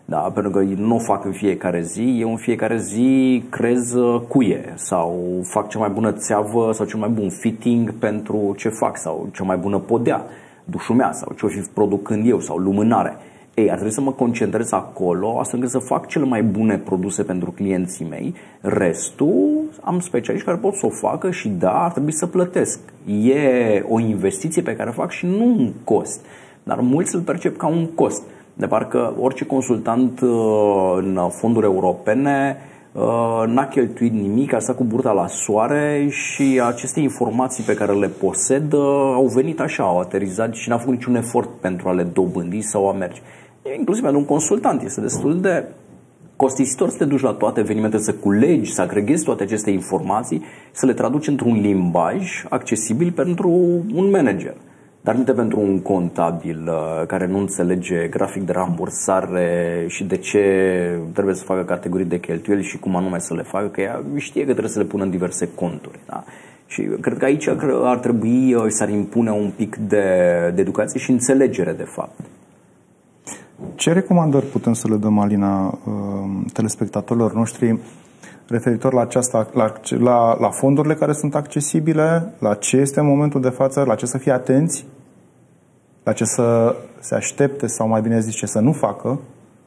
S3: Da, pentru că nu o fac în fiecare zi, eu în fiecare zi crez cuie sau fac cea mai bună țeavă sau cel mai bun fitting pentru ce fac sau cea mai bună podea, dușul mea sau ce o fi producând eu sau lumânare. Ei, ar trebui să mă concentrez acolo astfel încât să fac cele mai bune produse pentru clienții mei. Restul am specialiști care pot să o facă și da, ar trebui să plătesc. E o investiție pe care o fac și nu un cost, dar mulți îl percep ca un cost. De parcă orice consultant în fonduri europene n-a cheltuit nimic, a stat cu burta la soare și aceste informații pe care le posed au venit așa, au aterizat și n-a făcut niciun efort pentru a le dobândi sau a merge. Inclusiv pentru un consultant este destul de costisitor să te duci la toate evenimentele, să culegi, să agregezi toate aceste informații, să le traduci într-un limbaj accesibil pentru un manager. Dar nu pentru un contabil care nu înțelege grafic de rambursare și de ce trebuie să facă categorii de cheltuieli și cum anume să le facă, că ea știe că trebuie să le pună în diverse conturi. Da? Și cred că aici ar trebui, s-ar impune un pic de educație și înțelegere, de fapt.
S1: Ce recomandări putem să le dăm, Alina, telespectatorilor noștri referitor la aceasta, la fondurile care sunt accesibile, la ce este în momentul de față, la ce să fie atenți, la ce să se aștepte sau mai bine zis ce să nu facă?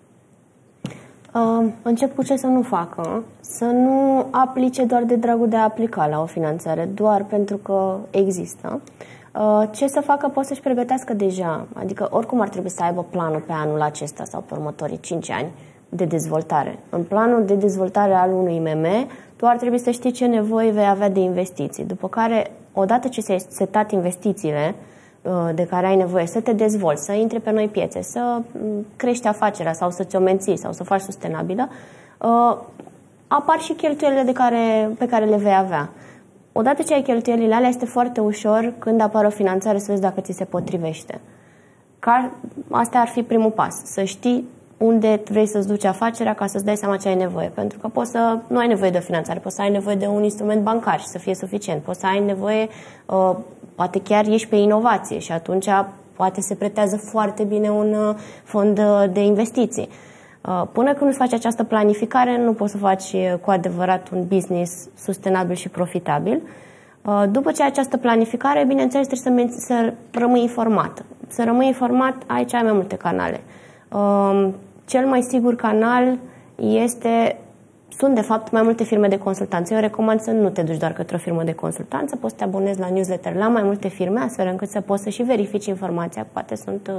S2: Încep cu ce să nu facă. Să nu aplice doar de dragul de a aplica la o finanțare, doar pentru că există. Ce să facă, pot să-și pregătească deja. Adică oricum ar trebui să aibă planul pe anul acesta sau pe următorii 5 ani de dezvoltare. În planul de dezvoltare al unui IMM, tu ar trebui să știi ce nevoie vei avea de investiții. După care, odată ce ți-ai setat investițiile de care ai nevoie, să te dezvolți, să intri pe noi piețe, să crești afacerea sau să ți-o menții sau să o faci sustenabilă, apar și cheltuielile pe care le vei avea. Odată ce ai cheltuielile alea, este foarte ușor când apare o finanțare să vezi dacă ți se potrivește. Asta ar fi primul pas, să știi unde vrei să-ți duci afacerea ca să-ți dai seama ce ai nevoie. Pentru că nu ai nevoie de o finanțare, poți să ai nevoie de un instrument bancar și să fie suficient. Poți să ai nevoie, poate chiar ești pe inovație și atunci poate se pretează foarte bine un fond de investiții. Până când nu faci această planificare, nu poți să faci cu adevărat un business sustenabil și profitabil. După ce ai această planificare, bineînțeles, trebuie să rămâi informat. Să rămâi informat, aici ai mai multe canale. Cel mai sigur canal sunt de fapt mai multe firme de consultanță. Eu recomand să nu te duci doar către o firmă de consultanță, poți să te abonezi la newsletter la mai multe firme, astfel încât să poți să și verifici informația. Poate sunt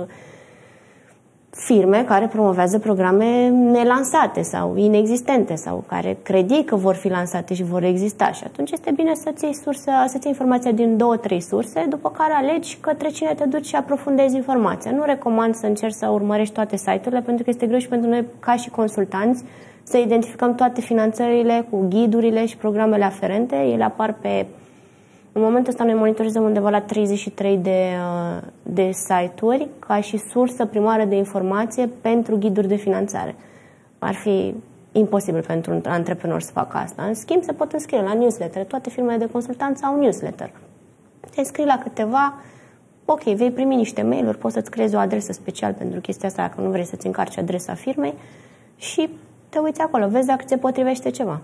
S2: firme care promovează programe nelansate sau inexistente sau care credi că vor fi lansate și vor exista și atunci este bine să-ți iei informația din 2-3 surse, după care alegi către cine te duci și aprofundezi informația. Nu recomand să încerci să urmărești toate site-urile pentru că este greu și pentru noi ca și consultanți să identificăm toate finanțările cu ghidurile și programele aferente. Ele apar în momentul ăsta noi monitorizăm undeva la 33 de site-uri ca și sursă primară de informație pentru ghiduri de finanțare. Ar fi imposibil pentru un antreprenor să facă asta. În schimb, se pot înscrie la newsletter. Toate firmele de consultanță au newsletter. Te înscrii la câteva, ok, vei primi niște mail-uri, poți să-ți creezi o adresă special pentru chestia asta, dacă nu vrei să-ți încarci adresa firmei și te uiți acolo, vezi dacă ți se potrivește ceva.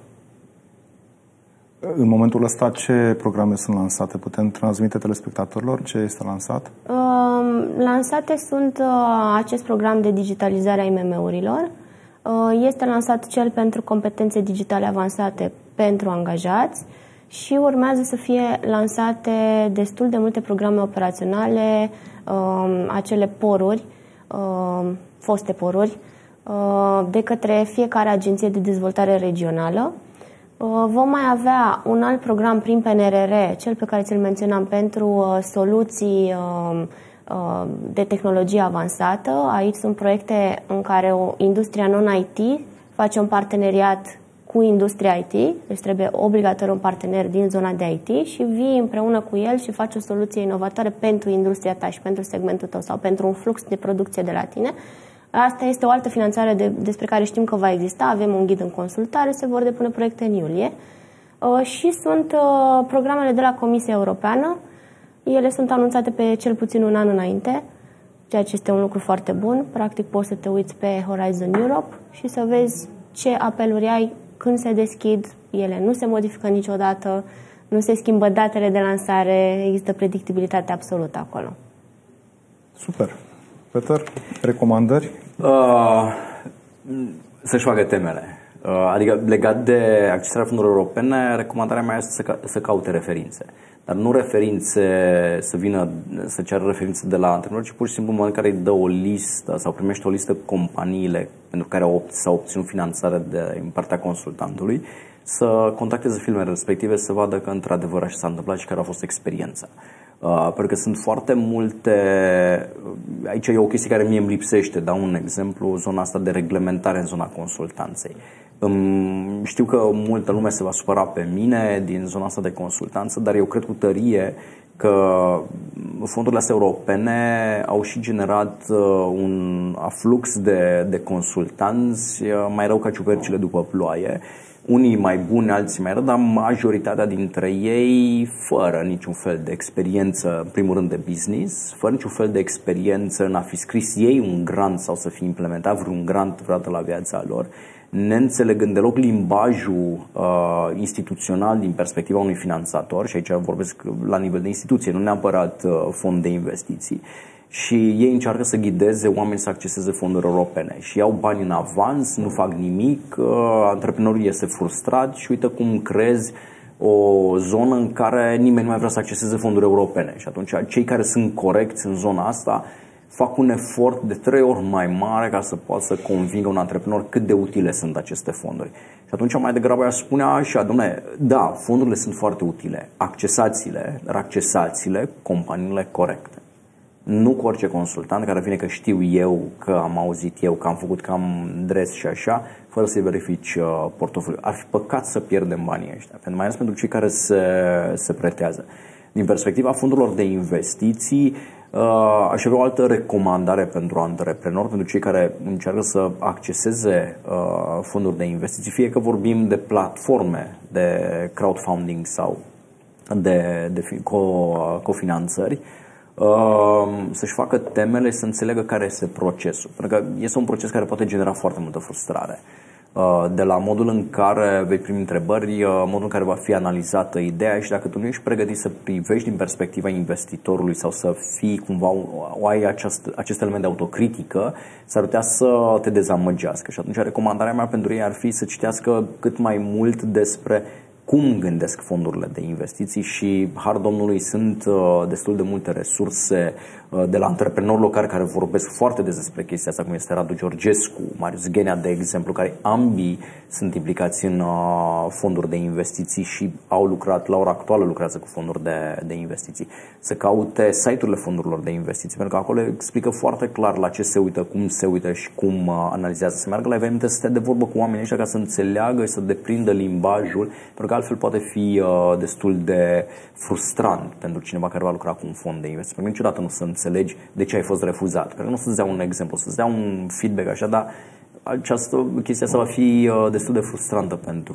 S1: În momentul ăsta, ce programe sunt lansate? Putem transmite telespectatorilor ce este lansat?
S2: Lansate sunt acest program de digitalizare a IMM-urilor. Este lansat cel pentru competențe digitale avansate pentru angajați și urmează să fie lansate destul de multe programe operaționale, acele poruri, foste poruri, de către fiecare agenție de dezvoltare regională. Vom mai avea un alt program prin PNRR, cel pe care ți-l menționam, pentru soluții de tehnologie avansată. Aici sunt proiecte în care industria non-IT face un parteneriat cu industria IT, deci trebuie obligatoriu un partener din zona de IT și vii împreună cu el și faci o soluție inovatoare pentru industria ta și pentru segmentul tău sau pentru un flux de producție de la tine. Asta este o altă finanțare despre care știm că va exista. Avem un ghid în consultare, se vor depune proiecte în iulie. Și sunt programele de la Comisia Europeană. Ele sunt anunțate pe cel puțin un an înainte. ceea ce este un lucru foarte bun. Practic poți să te uiți pe Horizon Europe și să vezi ce apeluri ai, când se deschid, ele nu se modifică niciodată, nu se schimbă datele de lansare, există predictibilitate absolută acolo.
S1: Super. Peter, recomandări?
S3: Să-și facă temele. Adică legat de accesarea fondurilor europene, recomandarea mea este să caute referințe. Dar nu referințe să ceară referințe de la antreprenori, ci pur și simplu în momentul în care îi dă o listă sau primește o listă companiile pentru care s-au obținut finanțare din partea consultantului, să contacteze filmele respective, să vadă că într-adevăr așa s-a întâmplat și care a fost experiența. Pentru că sunt foarte multe, aici e o chestie care mie îmi lipsește, dau un exemplu, zona asta de reglementare în zona consultanței. Știu că multă lume se va supăra pe mine din zona asta de consultanță, dar eu cred cu tărie că fondurile astea europene au și generat un aflux de consultanți mai rău ca ciupercile după ploaie. Unii mai buni, alții mai rău, dar majoritatea dintre ei fără niciun fel de experiență, în primul rând de business, fără niciun fel de experiență în a fi scris ei un grant sau să fi implementat vreun grant vreodată la viața lor, neînțelegând deloc limbajul instituțional din perspectiva unui finanțator, și aici vorbesc la nivel de instituție, nu neapărat fond de investiții, și ei încearcă să ghideze oamenii să acceseze fonduri europene și iau bani în avans, nu fac nimic, antreprenorul este frustrat și uite cum crezi o zonă în care nimeni nu mai vrea să acceseze fonduri europene. Și atunci cei care sunt corecți în zona asta fac un efort de 3 ori mai mare ca să poată să convingă un antreprenor cât de utile sunt aceste fonduri. Și atunci mai degrabă aș spune așa, dom'le, da, fondurile sunt foarte utile, accesați-le companiile corecte. Nu cu orice consultant care vine că știu eu, că am auzit eu, că am făcut, că am dres și așa, fără să-i verifici portofoliul. Ar fi păcat să pierdem banii ăștia, mai ales pentru cei care se pretează. Din perspectiva fondurilor de investiții, aș avea o altă recomandare pentru antreprenori, pentru cei care încearcă să acceseze fonduri de investiții, fie că vorbim de platforme de crowdfunding sau de cofinanțări, să-și facă temele și să înțeleagă care este procesul. Pentru că este un proces care poate genera foarte multă frustrare. De la modul în care vei primi întrebări, modul în care va fi analizată ideea și dacă tu nu ești pregătit să privești din perspectiva investitorului sau să fii cumva, ai acest element de autocritică, s-ar putea să te dezamăgească. Și atunci recomandarea mea pentru ei ar fi să citească cât mai mult despre cum gândesc fondurile de investiții și, har Domnului, sunt destul de multe resurse de la antreprenori locali care vorbesc foarte des despre chestia asta, cum este Radu Georgescu, Marius Ghenea, de exemplu, care ambii sunt implicați în fonduri de investiții și au lucrat, la ora actuală lucrează cu fonduri de investiții. Să caute site-urile fondurilor de investiții, pentru că acolo explică foarte clar la ce se uită, cum se uită și cum analizează. Să meargă la evenimente, să stea de vorbă cu oamenii ăștia ca să înțeleagă și să deprindă limbajul, pentru că altfel poate fi destul de frustrant pentru cineva care va lucra cu un fond de investiții. Pentru că niciodată nu să înțelegi de ce ai fost refuzat. Pentru că nu să-ți dea un exemplu, să-ți dea un feedback așa, dar această chestie asta va fi destul de frustrantă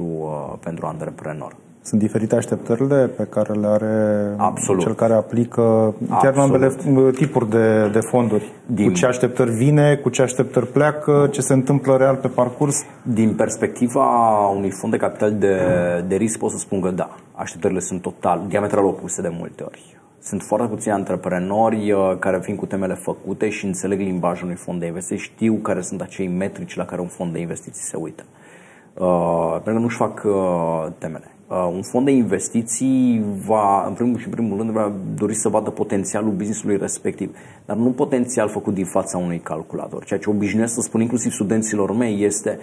S3: pentru antreprenor.
S1: Sunt diferite așteptările pe care le are
S3: Absolut.
S1: Cel care aplică chiar în ambele tipuri de fonduri. Cu ce așteptări vine, cu ce așteptări pleacă, ce se întâmplă real pe parcurs?
S3: Din perspectiva unui fond de capital de risc pot să spun că da, așteptările sunt diametral opuse de multe ori. Sunt foarte puțini antreprenori care vin cu temele făcute și înțeleg limbajul unui fond de investiții, știu care sunt acei metrici la care un fond de investiții se uită. Pentru că nu-și fac temele. Un fond de investiții va, în primul rând, va dori să vadă potențialul business-ului respectiv, dar nu potențial făcut din fața unui calculator. Ceea ce obișnuiesc să spun inclusiv studenților mei este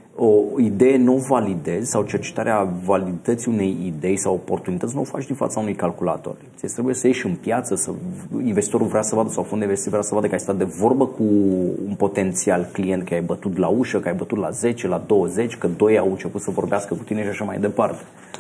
S3: o idee nu o validezi sau cercetarea validității unei idei sau oportunități nu o faci din fața unui calculator. Ți trebuie să ieși în piață, investitorul vrea să vadă sau fondul de investiții vrea să vadă că ai stat de vorbă cu un potențial client, că ai bătut la ușă, că ai bătut la 10, la 20, că 2 au început să vorbească cu tine și așa mai departe.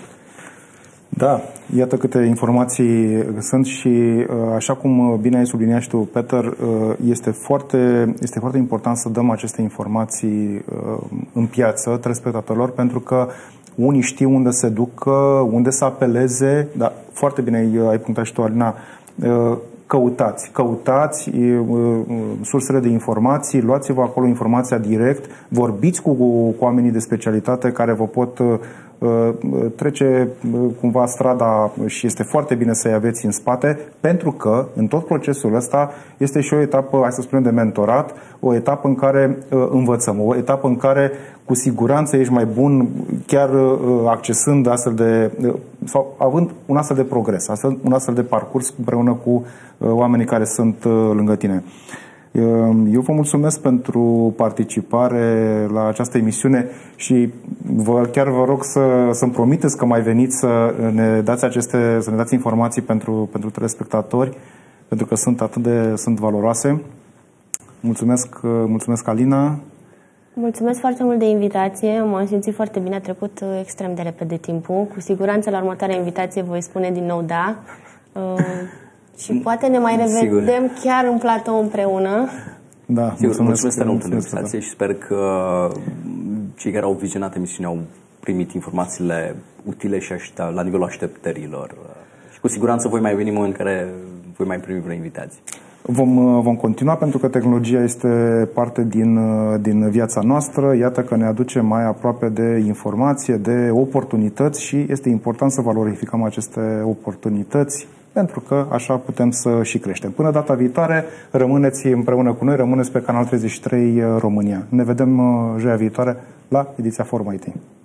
S1: Da, iată câte informații sunt și așa cum bine ai subliniat și tu, Peter, este foarte important să dăm aceste informații în piață telespectatorilor, pentru că unii știu unde se duc, unde să apeleze, dar foarte bine ai punctat și tu, Alina, Căutați sursele de informații, luați-vă acolo informația direct, vorbiți cu oamenii de specialitate care vă pot trece cumva strada și este foarte bine să-i aveți în spate, pentru că în tot procesul ăsta este și o etapă, hai să spunem, de mentorat, o etapă în care învățăm, o etapă în care cu siguranță ești mai bun chiar accesând astfel de, sau având un astfel de progres, un astfel de parcurs împreună cu oamenii care sunt lângă tine. Eu vă mulțumesc pentru participare la această emisiune și chiar vă rog să-mi promiteți că mai veniți să ne dați informații pentru telespectatori, pentru că sunt valoroase. Mulțumesc, Alina.
S2: Mulțumesc foarte mult de invitație. M-am simțit foarte bine, a trecut extrem de repede timpul. Cu siguranță la următoarea invitație voi spune din nou da. Și poate ne mai revedem chiar în platou împreună.
S3: Da, mulțumesc pentru invitație și sper că cei care au vizionat emisiunea au primit informațiile utile și la nivelul așteptărilor. Și cu siguranță voi mai veni în moment în care voi mai primi vreo invitație.
S1: Vom continua pentru că tehnologia este parte din viața noastră. Iată că ne aduce mai aproape de informație, de oportunități și este important să valorificăm aceste oportunități pentru că așa putem să și creștem. Până data viitoare, rămâneți împreună cu noi, rămâneți pe Canal 33 România. Ne vedem joia viitoare la ediția Forum IT.